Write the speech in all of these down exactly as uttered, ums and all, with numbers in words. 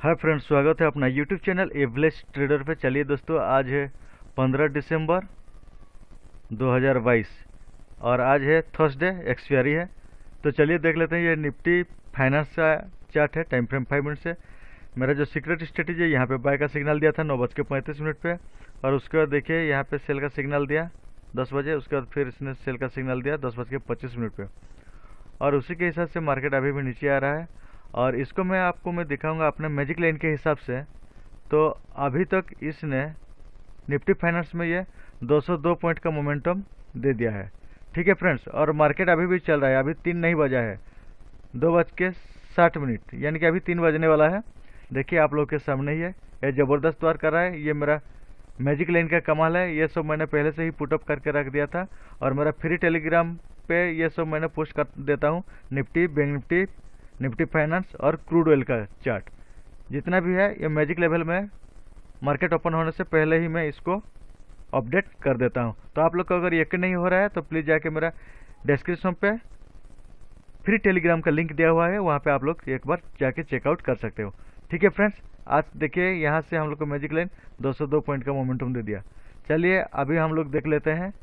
Hi friends, स्वागत है अपना यूट्यूब चैनल एवलेस ट्रेडर पे। चलिए दोस्तों, आज है पंद्रह दिसंबर दो हज़ार बाईस और आज है थर्सडे, एक्सपायरी है। तो चलिए देख लेते हैं। ये निफ्टी फाइनेंस का चार्ट है, टाइम फ्रेम फाइव मिनट से। मेरा जो सीक्रेट स्ट्रेटेजी है, यहाँ पे बाय का सिग्नल दिया था नौ बज के पैंतीस मिनट पे, और उसके बाद देखिए यहाँ पे सेल का सिग्नल दिया दस बजे। उसके बाद फिर इसने सेल का सिग्नल दिया दस बज के पच्चीस मिनट पे, और उसी के हिसाब से मार्केट अभी भी नीचे आ रहा है। और इसको मैं आपको मैं दिखाऊंगा अपने मैजिक लाइन के हिसाब से। तो अभी तक इसने निफ्टी फाइनेंस में ये दो सौ दो पॉइंट का मोमेंटम दे दिया है। ठीक है फ्रेंड्स, और मार्केट अभी भी चल रहा है। अभी तीन नहीं बजा है, दो बज के साठ मिनट यानी कि अभी तीन बजने वाला है। देखिए आप लोग के सामने ही है, ये ज़बरदस्त वार कर रहा है। ये मेरा मैजिक लाइन का कमाल है। ये सब मैंने पहले से ही पुटअप करके रख दिया था, और मेरा फ्री टेलीग्राम पे ये सब मैंने पोस्ट कर देता हूँ। निफ्टी, बैंक निफ्टी, निफ्टी फाइनेंस और क्रूड ऑयल का चार्ट जितना भी है, ये मैजिक लेवल में मार्केट ओपन होने से पहले ही मैं इसको अपडेट कर देता हूँ। तो आप लोग को अगर यकीन नहीं हो रहा है तो प्लीज़ जाके मेरा डिस्क्रिप्शन पे फ्री टेलीग्राम का लिंक दिया हुआ है, वहाँ पे आप लोग एक बार जाके चेकआउट कर सकते हो। ठीक है फ्रेंड्स, आज देखिए यहाँ से हम लोग को मैजिक लाइन दो सौ दो पॉइंट का मोमेंटम दे दिया। चलिए अभी हम लोग देख लेते हैं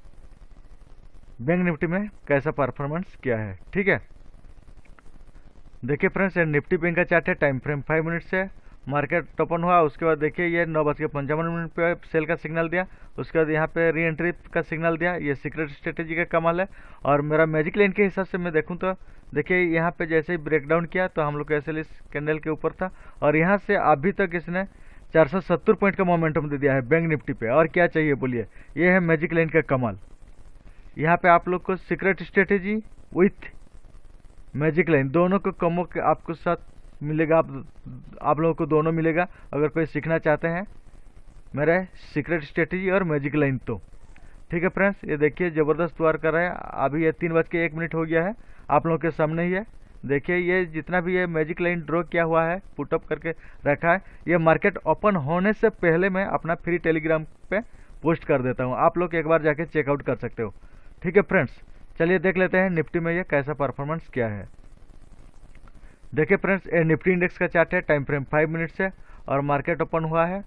बैंक निफ्टी में कैसा परफॉर्मेंस किया है। ठीक है, देखिए फ्रेंड्स, ये निफ्टी बैंक का चार्ट है, टाइम फ्रेम फाइव मिनट से। मार्केट ओपन हुआ, उसके बाद देखिए ये नौ बज के पंचावन मिनट पे सेल का सिग्नल दिया। उसके बाद यहाँ पे री एंट्री का सिग्नल दिया। ये सीक्रेट स्ट्रेटेजी का कमाल है। और मेरा मैजिक लाइन के हिसाब से मैं देखूँ तो देखिए यहाँ पे जैसे ही ब्रेकडाउन किया तो हम लोग का एस एल इस कैंडल के ऊपर था, और यहाँ से अभी तक इसने चार सौ सत्तर पॉइंट का मोमेंटम दे दिया है बैंक निफ्टी पे। और क्या चाहिए बोलिए, ये है मैजिक लाइन का कमाल। यहाँ पे आप लोग को secret strategy with magic line दोनों को कमो के आपको साथ मिलेगा। आप आप लोगों को दोनों मिलेगा अगर कोई सीखना चाहते हैं मेरा सीक्रेट स्ट्रेटेजी और मैजिक लाइन तो। ठीक है फ्रेंड्स, ये देखिए ज़बरदस्त वार कर रहा है। अभी ये तीन बज के एक मिनट हो गया है, आप लोगों के सामने ही है। देखिए ये जितना भी ये मैजिक लाइन ड्रॉ किया हुआ है, पुटअप करके रखा है, ये मार्केट ओपन होने से पहले मैं अपना फ्री टेलीग्राम पे पोस्ट कर देता हूँ। आप लोग एक बार जाके चेकआउट कर सकते हो। ठीक है फ्रेंड्स, चलिए देख लेते हैं निफ्टी में ये कैसा परफॉर्मेंस क्या है। देखिए फ्रेंड्स, ये निफ्टी इंडेक्स का चार्ट है, टाइम फ्रेम फाइव मिनट से, और मार्केट ओपन हुआ है।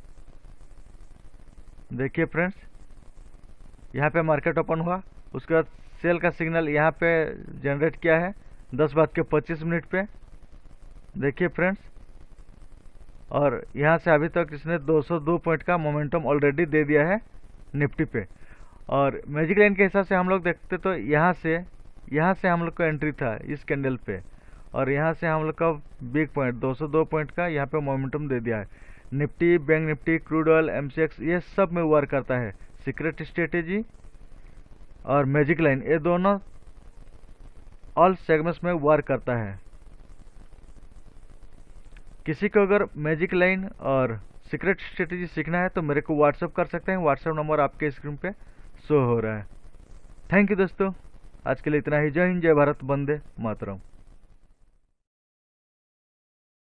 देखिए फ्रेंड्स, यहाँ पे मार्केट ओपन हुआ, उसके बाद सेल का सिग्नल यहाँ पे जनरेट किया है दस बज के पच्चीस मिनट पे। देखिए फ्रेंड्स, और यहाँ से अभी तक इसने दो सौ दो पॉइंट का मोमेंटम ऑलरेडी दे दिया है निफ्टी पे। और मैजिक लाइन के हिसाब से हम लोग देखते तो यहाँ से यहाँ से हम लोग का एंट्री था इस कैंडल पे, और यहाँ से हम लोग का बिग पॉइंट दो सौ दो पॉइंट का यहाँ पे मोमेंटम दे दिया है। Nifty, bank Nifty, crude oil, MCX, ये सब में वर्क करता है सीक्रेट स्ट्रेटेजी और मैजिक लाइन। ये दोनों ऑल सेगमेंट्स में वर्क करता है। किसी को अगर मैजिक लाइन और सीक्रेट स्ट्रेटेजी सीखना है तो मेरे को व्हाट्सअप कर सकते हैं। व्हाट्सअप नंबर आपके स्क्रीन पे शो हो रहा है। थैंक यू दोस्तों, आज के लिए इतना ही। जय हिंद, जय भारत, वंदे मातरम।